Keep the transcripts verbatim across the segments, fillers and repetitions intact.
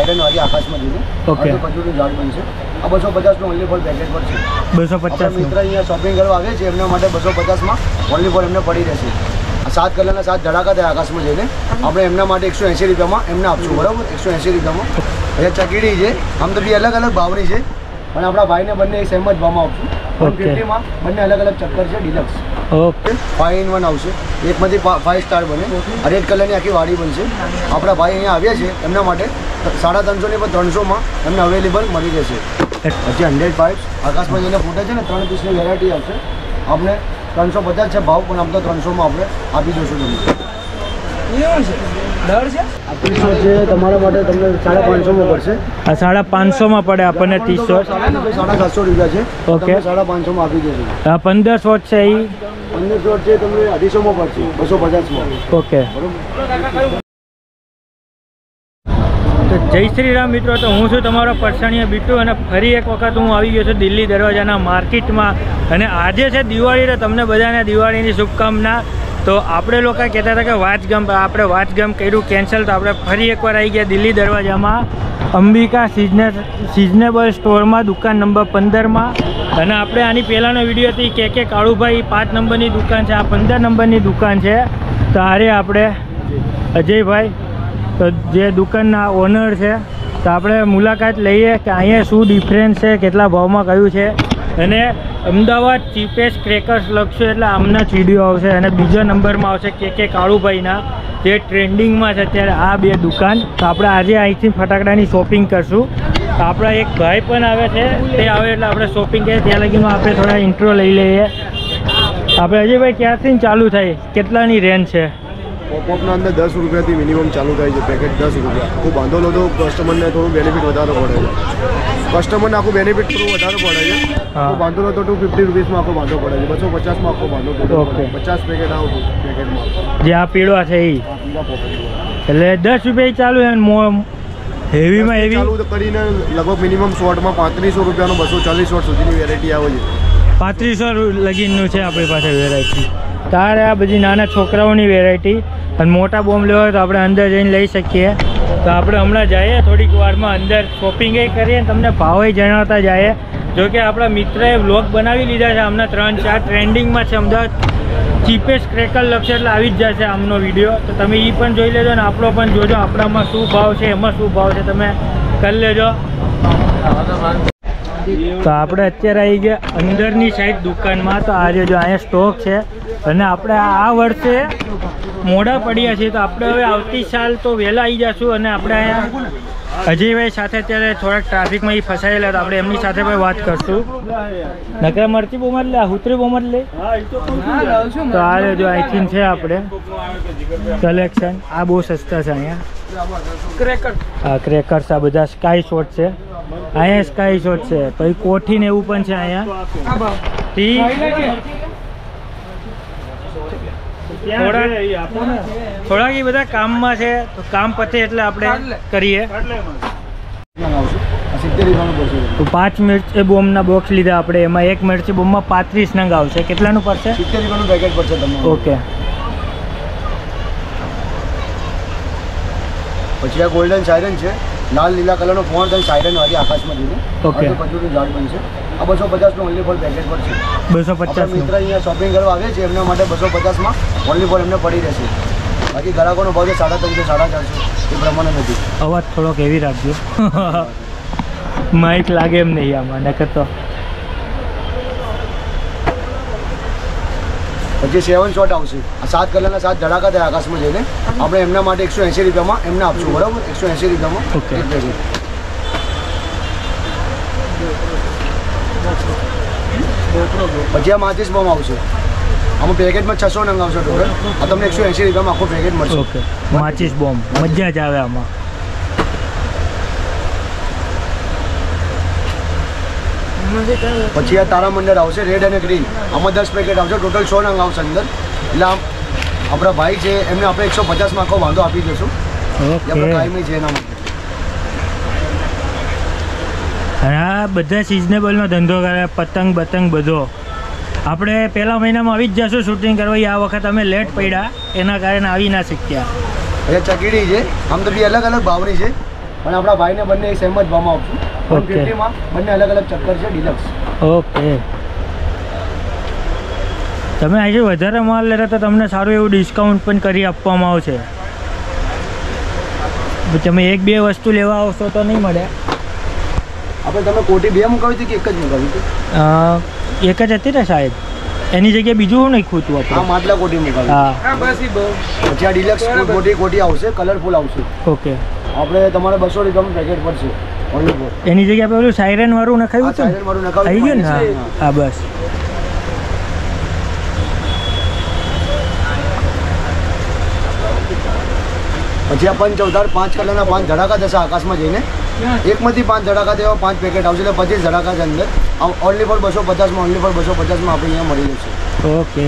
Siren વાળી આકાશમાં જઈને ઓકે ખજૂરનું ઝાડ બનશે. આ બસો પચાસનું ઓનલી ફોર પેકેટ પર છે. બસો પચાસ મિત્ર અહીંયા શોપિંગ કરવા આવે છે એમના માટે બસો પચાસમાં ઓનલી ફોર એમને પડી રહેશે. સાત કલરના સાત ધડાકા થાય આકાશમાં જઈને આપણે એમના માટે એકસો એંસી રૂપિયામાં એમને આપશું. બરાબર, એકસો એંસી રૂપિયામાં. અહીંયા ચકીડી છે, આમ તો બી અલગ અલગ ભાવની છે પણ આપણા ભાઈને બંને એક સેમ જ ભાવમાં આપશું. વન ફિફ્ટીમાં બંને અલગ અલગ ચક્કર છે deluxe. Okay five in one આવશે, એકમાંથી ફાઈવ સ્ટાર બને. રેડ કલરની આખી વાડી બનશે. આપણા ભાઈ અહીંયા આવ્યા છે એમના માટે સાડા ત્રણસોની પણ ત્રણસોમાં એમને અવેલેબલ મળી રહેશે. પછી હંડ્રેડ પાઇપ્સ આકાશમાં જઈને ફૂટે છે ને ત્રણ પીસની વેરાયટી આવશે. આપણે ત્રણસો પચાસ છે ભાવ પણ આમ તો ત્રણસોમાં આપણે આપી દઈશું તમને. ત્રીસો છે તમારા માટે તમને સાડા પાંચસોમાં પડશે. આ સાડા પાંચસોમાં પડે આપણને ત્રીસો સાડા સાતસો રૂપિયા છે. ઓકે સાડા પાંચસોમાં આપી દેશું. આ પંદર શોટ છે એ પંદર શોટ છે તમને અઢીસોમાં પડશે બસો પચાસમાં. ઓકે તો જય શ્રી રામ મિત્રો. તો હું છું તમારો પરસાણીયા બીટુ અને ફરી એક વખત હું આવી ગયો છું દિલ્હી દરવાજાના માર્કેટમાં. અને આજે છે દિવાળી, તો તમને બધાને દિવાળીની શુભકામના. તો આપણે લોકો કહેતા હતા કે વાચગામ આપણે વાચગામ કર્યું કેન્સલ, તો આપણે ફરી એકવાર આવી ગયા દિલ્હી દરવાજામાં અંબિકા સિઝને સિઝનેબલ સ્ટોરમાં દુકાન નંબર પંદરમાં. અને આપણે આની પહેલાંનો વિડીયો હતી કે કે કાળુભાઈ પાંચ નંબરની દુકાન છે, આ પંદર નંબરની દુકાન છે. તો આરે આપણે અજયભાઈ તો જે દુકાનના ઓનર છે, તો આપણે મુલાકાત લઈએ કે અહીંયા શું ડિફરન્સ છે, કેટલા ભાવમાં કયું છે. અને અમદાવાદ ચીપેસ્ટ ક્રેકર્સ લખશો એટલે આમના જ વિડીયો આવશે. અને બીજા નંબરમાં આવશે કે કે કાળુભાઈના, જે ટ્રેન્ડિંગમાં છે અત્યારે આ બે દુકાન. તો આપણે આજે અહીંથી ફટાકડાની શોપિંગ કરશું. તો આપણા એક ભાઈ પણ આવે છે, તે આવે એટલે આપણે શોપિંગ કરીએ. ત્યાં લગીમાં આપણે થોડા ઇન્ટ્રો લઈ લઈએ. આપણે અજયભાઈ ક્યાંથી ચાલુ થાય, કેટલાની રેન્જ છે? પોપઅપના અંદર દસ રૂપિયાથી મિનિમમ ચાલુ થાય છે પેકેટ. દસ રૂપિયા ખૂબ વાંધો લો તો કસ્ટમરને થોડું બેનિફિટ વધારે પડે છે. કસ્ટમરને આખું બેનિફિટ થોડું વધારે પડે છે. ખૂબ વાંધો લો તો ટુ ફિફ્ટી રૂપીસમાં આખો વાંધો પડે છે. બસો પચાસમાં આખો વાંધો પડે. ઓકે પચાસ પેકેટ આવું પેકેટમાં જે આ પીળો છે એ એટલે દસ રૂપિયા ચાલુ છે. હેવીમાં હેવી ચાલુ કરીને લગભગ મિનિમમ શોર્ટમાં પાંત્રીસો રૂપિયાનો બસો ચાલીસ શોર્ટ સુધીની વેરાયટી આવે છે. પાંત્રીસો લગીનનું છે આપણી પાસે વેરાયટી. તારે આ બધી નાના છોકરાઓની વેરાયટી. અને મોટા બોમ્બ લેવા હોય તો આપણે અંદર જઈને લઈ શકીએ. તો આપણે હમણાં જઈએ થોડીક વારમાં અંદર, શોપિંગ કરીએ અને તમને ભાવે જણાવતા જઈએ. જો કે આપણા મિત્રએ વ્લોગ બનાવી લીધા છે, હમણાં ત્રણ ચાર ટ્રેન્ડિંગમાં છે. અમદાવાદ ચીપેસ્ટ ક્રેકર લખશે એટલે આવી જ જશે આમનો વિડીયો. તો તમે એ પણ જોઈ લેજો ને આપણો પણ જોજો, આપણામાં શું ભાવ છે, એમાં શું ભાવ છે તમે કરી લેજો. તો આપણે અત્યારે આવી ગયા અંદરની સાઈડ દુકાનમાં. તો આજે જો અહીંયા સ્ટોક છે. અને આપણે આ વર્ષે મોડા પડ્યા છીએ, તો આપણે હવે આવતી સાલ તો વહેલા આવી જઈશું. અને આપણે અહીંયા અજયભાઈ સાથે અત્યારે થોડાક ટ્રાફિકમાં એ ફસાયેલા, તો આપણે એમની સાથે પણ વાત કરશું. નકરા મરચી બોમત લે, હુતરી બોમત લે. તો આ જો અહીંથી છે આપણે કલેક્શન. આ બહુ સસ્તા છે અહીંયા ક્રેકર. હા ક્રેકર્સ, આ બધા સ્કાય શોટ છે. અહીંયા સ્કાય શોટ છે, પછી કોઠી ને એવું પણ છે અહીંયા. થોડાક એ બધા કામમાં છે, તો કામ પતે એટલે આપણે કરીએ. તો પાંચ મિર્ચી બોમ્બના બોક્સ લીધા આપણે, એમાં એક મિર્ચી બોમ્બમાં પાંત્રીસ નંગ આવશે. કેટલાનું પડશે? સિત્તેર રૂપિયાનું પેકેટ પડશે તમને. ઓકે. પછી આ ગોલ્ડન સાયરન છે, લાલ લીલા કલરનો ફોન થાય સાયરન વાળી આકાશમાં જઈને. ઓકે ખજૂરનું ઝાડ બનશે. આ બસો પચાસનું ઓનલી ફોર પેકેટ પર છે. બસો પચાસ મિત્ર અહીંયા શોપિંગ કરવા આવે છે એમના માટે બસો પચાસમાં ઓનલી ફોર એમને પડી રહેશે. બાકી ગ્રાહકોનો ભાવ છે સાડા ત્રણસો સાડા ચારસો એ પ્રમાણે નથી. અવાજ થોડોક એવી રાખજો, માઇક લાગે એમ નહીં આમાં નકર તો. પછી સેવન શોટ આવશે. આ સાત કલરના સાત ધડાકા થાય આકાશમાં જઈને આપણે એમના માટે એકસો એંસી રૂપિયામાં એમને આપશું. બરાબર, એકસો એંસી રૂપિયામાં ઓકે. એક પેકેટ. પછી આ માચીસ બોમ્બ આવશે. આમાં પેકેટમાં છસો નંગ આવશે ટોટલ. આ તમને એકસો એંસી રૂપિયામાં આખું પેકેટ મળશે. ઓકે. માચીસ બોમ્બ મજા જ આવે આમાં. પછી આ તારા મંડળ આવશે રેડ અને ગ્રીન. આમાં દસ પેકેટ આવશે, ટોટલ સો નંગ આવશે અંદર. એટલે આમ આપણા ભાઈ છે એમને આપણે એકસો પચાસમાં આખો વાંધો આપી દઈશું. આપણે કાયમી છે એના માટે. અને આ બધા સિઝનેબલનો ધંધો કરે, પતંગ બતંગ બધો. આપણે પહેલા મહિનામાં આવી જ જશું શૂટિંગ કરવા. આ વખત અમે લેટ પડ્યા, એના કારણે આવી ના શક્યા. અહીંયા ચકીડી છે, આમ તો બી અલગ અલગ ભાવની છે. પણ આપણા ભાઈને બંને એક સેમ જ ભાવમાં આપશું. વન ફિફ્ટીમાં બંને અલગ અલગ ચક્કર છે ડિલક્સ. ઓકે, તમે આજે વધારે માલ લેતા તો તમને સારું એવું ડિસ્કાઉન્ટ પણ કરી આપવામાં આવશે. તમે એક બે વસ્તુ લેવા આવશો તો નહીં મળે. આપણે તમે કોટી બે મુકાવી હતી કે એક જ મુકાવી હતી? એક જ હતી ને સાહેબ, એની જગ્યાએ બીજું શું નાખ્યું હતું આપણે? હા, માટલા કોટી મુકાવી. હા, પછી આ ડિલક્સ મોટી કોટી આવશે, કલરફુલ આવશે. ઓકે, આપણે તમારે બસો રૂપિયાનું પેકેટ પડશે ઓનલી ફોર. એની જગ્યાએ આપણે પેલું સાયરન વાળું નખાવ્યું હતું? સાયરન વાળું નખાવ્યું આવી ગયું ને? હા હા, બસ. પછી આ પંચ અવતાર પાંચ કલરના પાંચ ધડાકા થશે આકાશમાં જઈને. એકમાંથી પાંચ ધડાકા થયા પાંચ પેકેટ આવશે એટલે પચીસ ધડાકા છે અંદર. ઓનલી ફોર બસો પચાસમાં ઓનલી ફોર બસો પચાસમાં આપણે અહીંયા મળી જશે. ઓકે,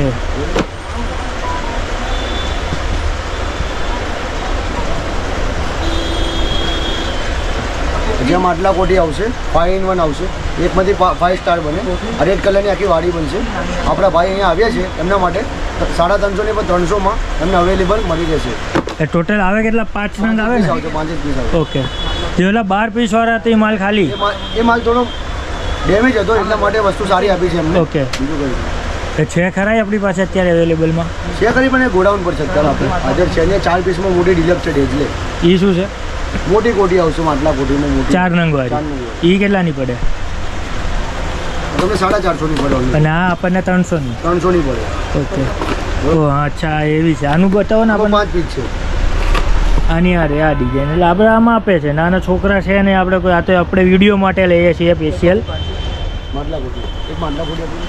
પછી આમાં આટલા કોટી આવશે, ફાઈવ ઇન વન આવશે. એકમાંથી ફાઈવ સ્ટાર બને. રેડ કલરની આખી વાડી બનશે. આપણા ભાઈ અહીંયા આવ્યા છે એમના માટે સાડા ત્રણસો ની પણ ત્રણસોમાં એમને અવેલેબલ મળી જશે. ટોટલ આવે કેટલા? પાંચ નંગ આવે ને? પાંચ જ પીસ આવે. ઓકે, જે ઓલા બાર પીસ વાળા તે માલ ખાલી? એ માલ થોડો ડેમેજ હતો એટલા માટે વસ્તુ સારી આપી છે એમને. ઓકે, બીજું કંઈ છે ખરા આપણી પાસે અત્યારે અવેલેબલમાં? છે ખરી, પણ એ ગોડાઉન પર છે અત્યારે આપણે હાજર છે ને. ચાર પીસમાં મોટી ડિલક્સ છે ડેઝલે. એ શું છે? મોટી કોટી આવશે, માટલા કોટીમાં મોટી ચાર નંગ વાળી. એ કેટલાની પડે? તમને સાડા ચારસો ની પડે. અને આ આપણને ત્રણસો ની? ત્રણસો ની પડે. ઓકે, ઓ અચ્છા, એવી છે. આનું બતાવો ને આપણને. પાંચ પીસ છે આની આ રે આ ડિઝાઇન, એટલે આપણે આમાં આપે છે. નાના છોકરા છે ને આપણે કોઈ, આ તો આપણે વિડીયો માટે લઈએ છીએ સ્પેશિયલ. માટલા કોટી, એક માટલા કોટી આપી.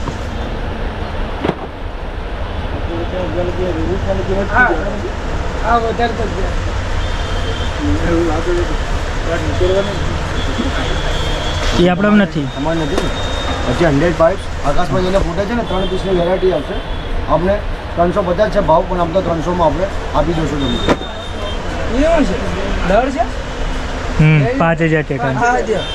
એ આપણે નથી, અમારે નથી ને. પછી હંડ્રેડ પાઇપ્સ આકાશમાં જઈને ફૂટે છે ને, ત્રણ પીસની વેરાયટી આવશે. આપણે ત્રણસો પચાસ છે ભાવ, પણ આમ તો ત્રણસોમાં આપણે આપી દઈશું તમને. હમ પાંચ હજાર ટકા.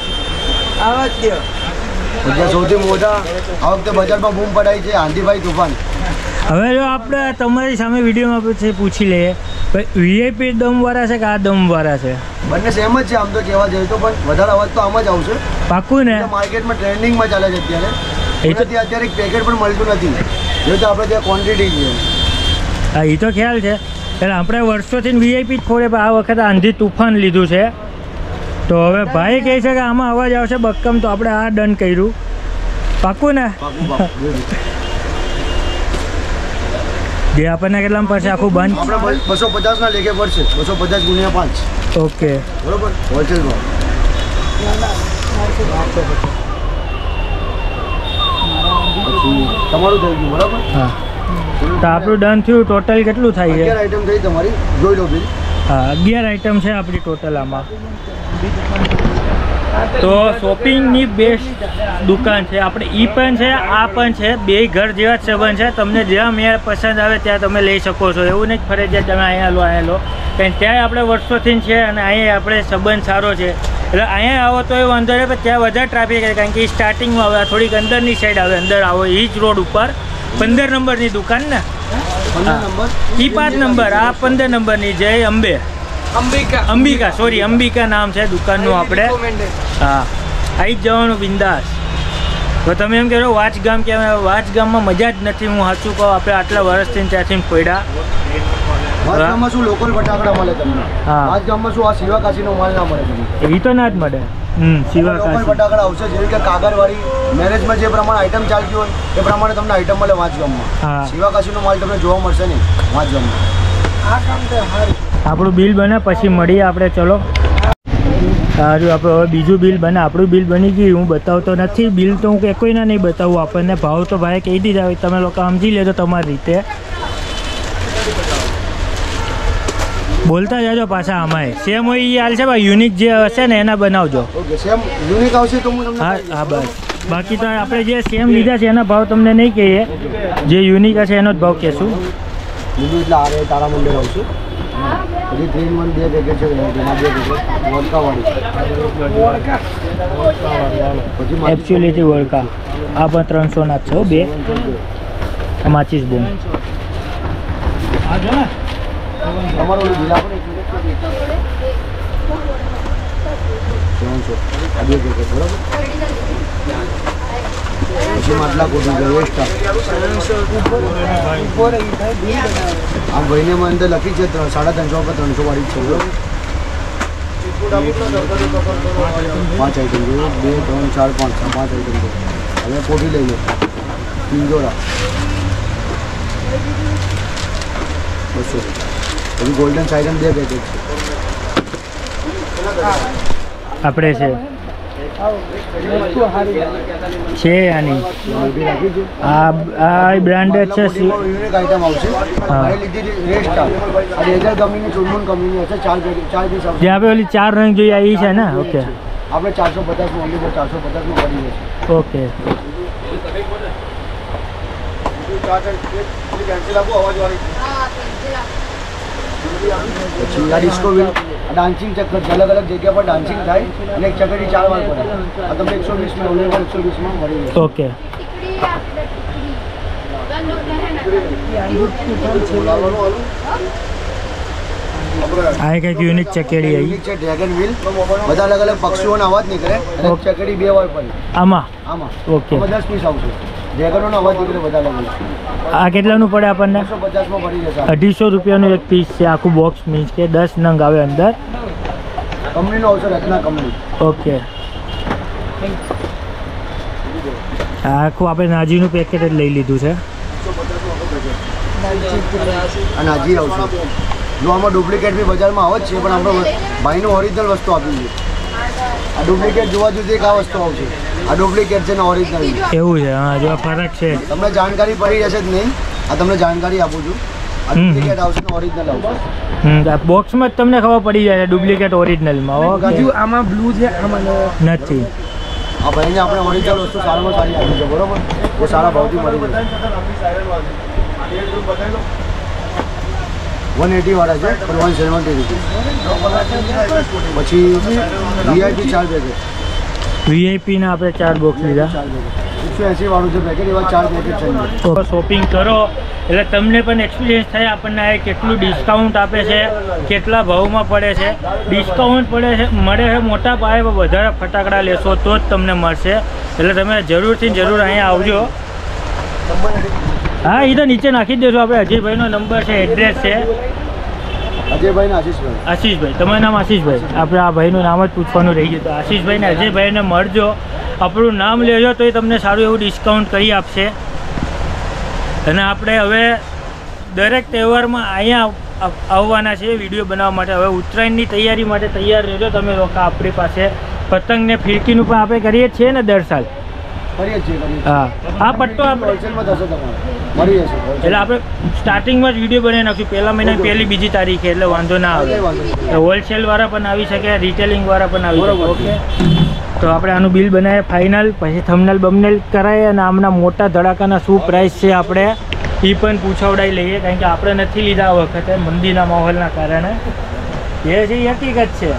સૌથી મોટા આ વખતે બજારમાં બૂમ પડાઈ છે આંધીભાઈ તુફાન. હવે જો આપણે તમારી સામે વિડીયોમાં પછી પૂછી લઈએ, વીઆઈપી દમવાળા છે કે આ દમવાળા છે? બંને સેમ જ છે આમ તો કહેવા જઈએ તો, પણ વધારે અવાજ તો આમ જ આવશે. પાક્કું ને? માર્કેટમાં ટ્રેન્ડિંગમાં ચાલે છે અત્યારે. એ તો અત્યારે એક પેકેટ પણ મળતું નથી, એ તો આપણે ત્યાં ક્વોન્ટિટી છે. હા, એ તો ખ્યાલ છે. એટલે આપણે વર્ષોથી વીઆઈપી જ ખોડે, પણ આ વખતે આંધી તુફાન લીધું છે. તો હવે ભાઈ કહે છે કે આમાં અવાજ આવશે બક્કમ, તો આપણે આ ડન કર્યું. પાક્કું ને? જે આપણને કેટલામાં પડશે આખું બંધ? આપણે બસો પચાસ ના લેખે પડશે, બસો પચાસ ગુણ્યા પાંચ. ઓકે, બરોબર, હોલસેલ ભાવ. તમારું થઈ ગયું બરાબર? હા, તો આપણું ડન થયું. ટોટલ કેટલું થાય છે? અગિયાર આઈટમ થઈ તમારી, જોઈ લો બિલ. હા, અગિયાર આઈટમ છે આપણી ટોટલ આમાં. તો શોપિંગની બેસ્ટ દુકાન છે આપણે. ઈ પણ છે, આ પણ છે. બે ઘર જેવા જ સંબંધ છે. તમને જ્યાં મેળ પસંદ આવે ત્યાં તમે લઈ શકો છો. એવું નહીં ફરજિયાત તમે અહીંયા લો અહીંયા લો, કારણ ત્યાં આપણે વર્ષોથી છે અને અહીંયા આપણે સંબંધ સારો છે. એટલે અહીંયા આવો તો એ વાંધો નહીં, પણ ત્યાં વધારે ટ્રાફિક છે, કારણ કે એ સ્ટાર્ટિંગમાં આવે, થોડીક અંદરની સાઈડ આવે. અંદર આવો એ જ રોડ ઉપર પંદર નંબરની દુકાન ને, ઈ પાંચ નંબર, આ પંદર નંબરની જય અંબે અંબિકા અંબિકા સોરી અંબિકા નામ છે દુકાનનું. આપણે હા આવી જ જવાનું બિંદાસ. તો તમે એમ કહેજો વાચ ગામ કે વાચ ગામમાં મજા જ નથી. હું સાચું કહું, આપણે આટલા વર્ષથી ત્યાંથી પડ્યા. વાચ ગામમાં શું લોકલ ફટાકડા મળે તમને? હા, વાચ ગામમાં શું આ શિવા કાશીનો માલ ના મળે તમને? એ તો ના જ મળે. હમ શિવા લોકલ કાશી ફટાકડા આવશે, જેવી કે કાગળવાળી મેરેજમાં જે પ્રમાણે આઈટમ ચાલતી હોય એ પ્રમાણે તમને આઈટમ મળે વાચ ગામમાં. હા, શિવા કાશીનો માલ તમને જોવા મળશે નહીં વાચ ગામમાં. આ કામ તો હારું. આપણું બિલ બને પછી મળીએ આપણે. ચલો સારું, આપણે હવે બીજું બિલ બને. આપણું બિલ બની ગયું. હું બતાવતો નથી બિલ, તો હું કોઈના નહીં બતાવું. આપણને ભાવ તો ભાઈ કહી દીધા હોય, તમે લોકો સમજી લેજો તમારી રીતે. બોલતા જાજો પાછા આમાંય સેમ હોય એ હાલ છે ભાઈ. યુનિક જે હશે ને એના બનાવજો. ઓકે, સેમ યુનિક આવશે તો હું તમને હા હા બસ. બાકી તો આપણે જે સેમ લીધા છે એના ભાવ તમને નહીં કહીએ, જે યુનિક હશે એનો જ ભાવ કહેશું. બીજું એટલે આરે તારા મંદિર આવશે. પછી થ્રી ઇન વન બે પેકેટ છે, એમાં બે પેકેટ વોડકાવાળી. પછી એબ્સ્યુલિટી વોડકા આ પણ ત્રણસો ના છે બે. માચીસ બોમ તમારું ઓલું બિલ આપો ને. ત્રણસો આ બે પેકેટ બરાબર. પછી માટલા કોટી છે સ્ટાર. આ ભાઈને મને અંદર લખી છે ત્રણ સાડા ત્રણસો પર ત્રણસો વાળી જ છે બરાબર. પાંચ આઈટમ જોઈએ બે ત્રણ ચાર પાંચ પાંચ આઈટમ છે. હવે કોઠી લઈ લો પિંજોરા બસો. પછી ગોલ્ડન સાયરન બે પેકેટ આપણે છે છે આની મોટી રાખી છે. આ આ બ્રાન્ડેડ છે સી- યુનિક આઈટમ આવશે. હા. મારે લીધી રેડ સ્ટાર આ લેઝર કંપનીની ચૂનમૂન કંપનીની હશે. ચાર પેકેટ ચાર પીસ આવશે. જે આપણે ઓલી ચાર રંગ જોઈએ એ છે ને? ઓકે આપણે ચારસો પચાસમાં ઓનલી ફોર ચારસો પચાસમાં પડી જશે. ઓકે પછી આ ડિસ્કો વ્હીલ ડાન્સિંગ ચક્કર છે. અલગ અલગ જગ્યા પર ડાન્સિંગ થાય અને એક ચક્કરથી ચાર વાર પડે. આ તમને એકસો વીસમાં ઓનલી ફોર એકસો વીસમાં મળી જશે. ઓકે આ કંઈક યુનિક ચકેડી આવી યુનિક છે ડ્રેગન વ્હીલ. બધા અલગ અલગ પક્ષીઓનો અવાજ નીકળે અને ઓકે. ચકડી બે વાર પડે આમાં. આમાં. ઓકે આમાં દસ પીસ આવશે. ડ્રેગનોનો અવાજ નીકળે બધા અલગ અલગ. આ કેટલાનું પડે આપણને? એકસો પચાસમાં પડી જશે. અઢીસો રૂપિયાનું એક પીસ છે આખું બોક્સ, મીન્સ કે દસ નંગ આવે અંદર. કંપનીનો આવશે રત્ના કંપની. ઓકે આ આખું આપણે નાજીનું પેકેટ જ લઈ લીધું છે. અને હાજી આવશે. જો આમાં ડુપ્લિકેટ બી બજારમાં આવે જ છે પણ આપણે ભાઈનું ઓરિજિનલ વસ્તુ આપી છે. આ ડુપ્લિકેટ જોવા જોઈએ એક આ વસ્તુ આવશે. આ ડુપ્લિકેટ છે ને ઓરિજિનલ. એવું છે? હા જો ફરક છે. તમને જાણકારી પડી જશે જ નહીં. આ તમને જાણકારી આપું છું. આ હમ. ડુપ્લિકેટ આવશે ને ઓરિજિનલ આવશે. હમ આ બોક્સમાં જ તમને ખબર પડી જાય ડુપ્લિકેટ ઓરિજિનલમાં. ઓકે આમાં બ્લુ છે આમાં નથી. આ ભાઈને આપણે ઓરિજિનલ વસ્તુ સારામાં સારી આપી છે બરોબર. એ સારા ભાવથી મળી જશે. વન એટી વાળા છે પણ વન સેવન્ટી રૂપીસ. પછી વીઆઈપી ચાર પેકેટ વીઆઈપીના આપણે ચાર બોક્સ લીધા. ચાર પેકેટ એકસો એંસી વાળું છે પેકેટ. એવા ચાર પેકેટ છે. શોપિંગ કરો એટલે તમને પણ એક્સપિરિયન્સ થાય આપણને આ કેટલું ડિસ્કાઉન્ટ આપે છે, કેટલા ભાવમાં પડે છે. ડિસ્કાઉન્ટ પડે છે મળે છે મોટા પાયે પણ વધારે ફટાકડા લેશો તો જ તમને મળશે. એટલે તમે જરૂરથી જરૂર અહીંયા આવજો. હા એ તો નીચે નાખી જ દેજો. આપણે અજયભાઈનો નંબર છે, એડ્રેસ છે. અજયભાઈ ને આશીષભાઈ. આશીષભાઈ, તમારું નામ આશીષભાઈ? આપણે આ ભાઈનું નામ જ પૂછવાનું રહી ગયું. તો આશીષભાઈ ને અજયભાઈને મળજો, આપણું નામ લેજો તો એ તમને સારું એવું ડિસ્કાઉન્ટ કરી આપશે. અને આપણે હવે દરેક તહેવારમાં અહીંયા આવવાના છે વિડીયો બનાવવા માટે. હવે ઉત્તરાયણની તૈયારી માટે તૈયાર રહેજો તમે લોકો. આપણી પાસે પતંગ ને ફિરકીનું પણ આપણે કરીએ જ છીએ ને દર સાલ. કરીએ છીએ કરીએ છીએ. હા આ પટ્ટો આપણે હોલસેલમાં થશે તમારે મળી જશે. એટલે આપણે સ્ટાર્ટિંગમાં જ વિડીયો બનાવી નાખ્યું પહેલા મહિનાની પહેલી બીજી તારીખે, એટલે વાંધો ના આવે. હોલસેલવાળા પણ આવી શકે, રિટેલિંગવાળા પણ આવી શકે. ઓકે તો આપણે આનું બિલ બનાવીએ ફાઇનલ, પછી થંબનેલ બમનેલ કરાવીએ અને આમના મોટા ધડાકાના શું પ્રાઇસ છે આપણે એ પણ પૂછાવડાવી લઈએ. કારણ કે આપણે નથી લીધા આ વખતે મંદીના માહોલના કારણે. એ છે એ હકીકત છે.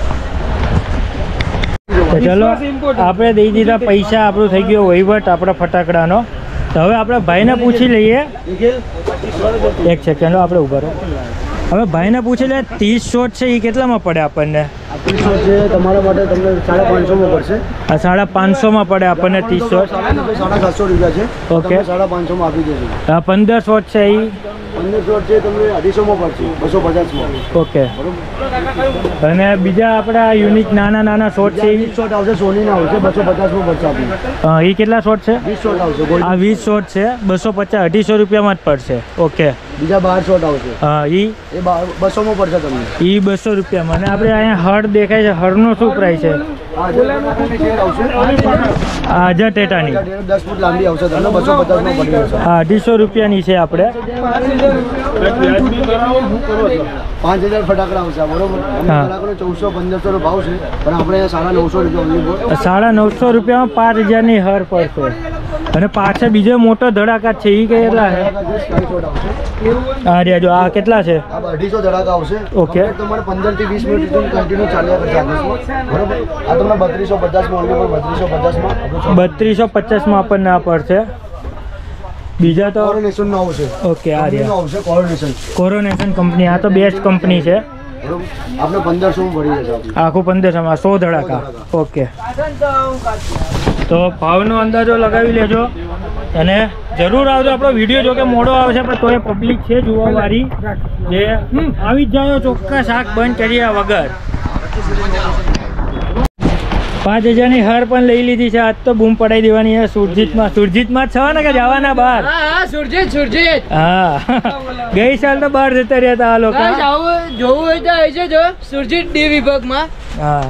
તો ચલો આપણે દઈ દીધા પૈસા, આપણું થઈ ગયો વહીવટ આપણા ફટાકડાનો. તો હવે આપણે ભાઈને પૂછી લઈએ. એક સેકન્ડ આપણે ઉભા રહો. હવે ભાઈને પૂછી લે ત્રીસ શોટ છે એ કેટલામાં પડે આપણને? ત્રીસ શોટ છે તમારા માટે તમને સાડા પાંચસોમાં પડશે. આ સાડા પાંચસોમાં પડે આપણને ત્રીસ શોટ. સાડા સાતસો રૂપિયા છે. ઓકે. તમને સાડા પાંચસોમાં આપી દેશે. આ પંદર શોટ છે એ પંદર શોટ છે તમને અઢીસોમાં પડશે બસો પચાસમાં. ઓકે. બરોબર. અને બીજા આપણા યુનિક નાના નાના શોટ છે વીસ શોટ આવશે સોનીના આવશે બસો પચાસમાં પડશે આપણે. એ કેટલા શોટ છે? વીસ શોટ આવશે. આ ગોલ્ડ વીસ શોટ છે બસો પચાસ અઢીસો રૂપિયામાં જ પડશે. ઓકે. બીજા બાર શોટ આવશે હા એ એ બસોમાં પડશે તમને. એ બસો રૂપિયામાં. અને આપણે અહીંયા હળ દેખાય છે, હળનો શું પ્રાઇસ છે? આ ચેર આવશે આ હજાર ટેટાની દસ ફૂટ લાંબી આવશે તમને બસો પચાસમાં પડી જશે. આ અઢીસો રૂપિયાની છે આપણે. પાંચ હજાર ફટાકડા આવશે બરોબર. હા. ફટાકડો ચૌદસો પંદરસો નો ભાવ છે પણ આપણે અહીંયા સાડા નવસો રૂપિયા સાડા નવસો રૂપિયામાં પાંચ હજારની હર પડશે. અને પાછળ બીજો મોટો ધડાકા છે એ કેટલા છે? હા રે જો આ કેટલા છે? આ અઢીસો ધડાકા આવશે. ઓકે. તમારે પંદર થી વીસ મિનિટ સુધી કન્ટિન્યુ ચાલ્યા કરશે બરોબર. આ તમને બત્રીસો પચાસમાં ઓનલી પણ બત્રીસો પચાસમાં બત્રીસો પચાસમાં આપણને આ પડશે. બીજા તો કોરોનેશન નો આવશે. ઓકે આ કંપનીનો રહ્યા આવશે કોરોનેશન. Coronation company. આ તો બેસ્ટ કંપની છે. બરોબર આપણે પંદરસોમાં પડી જશે આપણે. આખું પંદરસોમાં સો ધડાકા. ઓકે, તો ભાવનો અંદાજો લગાવી લેજો અને જરૂર આવજો. આપણો વિડીયો જો કે મોડો આવશે પણ તો એ પબ્લિક છે જોવાવાળી જે આવી જ જાઓ ચોખ્ખા શાક બંધ કર્યા વગર. પાંચ હજારની હાર પણ લઈ લીધી છે. આજ તો બૂમ પડાવી દેવાની છે સુરજીતમાં. સુરજીતમાં જ છો ને કે જવાના બહાર? હા સુરજીત સુરજીત હા, ગઈ સાલ તો બહાર જતા રહ્યા હતા આ લોકો. જોવું હોય તો આવી જજો સુરજીત ડી વિભાગમાં. હા,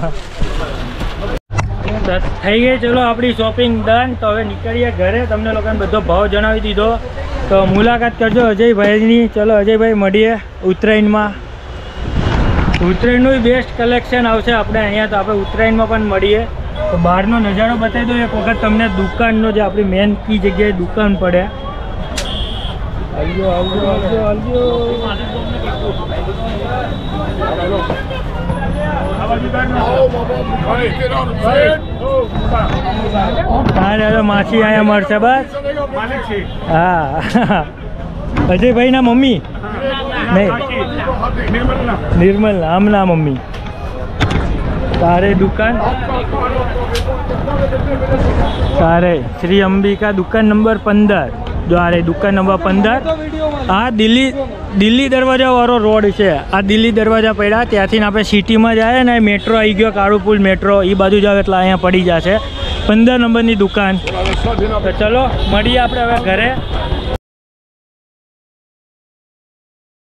થઈ ગઈ. ચલો આપણી શોપિંગ ડન. તો હવે નીકળીએ ઘરે. તમને લોકોને બધો ભાવ જણાવી દીધો તો મુલાકાત કરજો અજયભાઈની. ચલો અજયભાઈ મળીએ ઉત્તરાયણમાં. ઉત્તરાયણનું બેસ્ટ કલેક્શન આવશે આપણે અહીંયા. તો આપણે ઉત્તરાયણમાં પણ મળીએ. તો બહારનો નજારો બતાવી દો એક વખત તમને દુકાનનો, જે આપણી મેન કી જગ્યાએ દુકાન પડે. આવજો આવજો આવજો આવજો. હા દાદા માસી અહીંયા મળશે બસ. હા, અજયભાઈના મમ્મી નહીં, નિર્મલ આમના મમ્મી. તારે દુકાન તારે શ્રી અંબિકા દુકાન નંબર પંદર. જો આ રહી દુકાન નંબર પંદર. આ દિલ્હી દિલ્હી દરવાજા વાળો રોડ છે. આ દિલ્હી દરવાજા પડ્યા ત્યાંથી આપણે સિટીમાં જાય ને મેટ્રો આવી ગયો, કાળુ પુલ મેટ્રો એ બાજુ જાવ એટલે અહીંયા પડી જશે પંદર નંબરની દુકાન. તો ચલો મળીએ આપણે હવે ઘરે.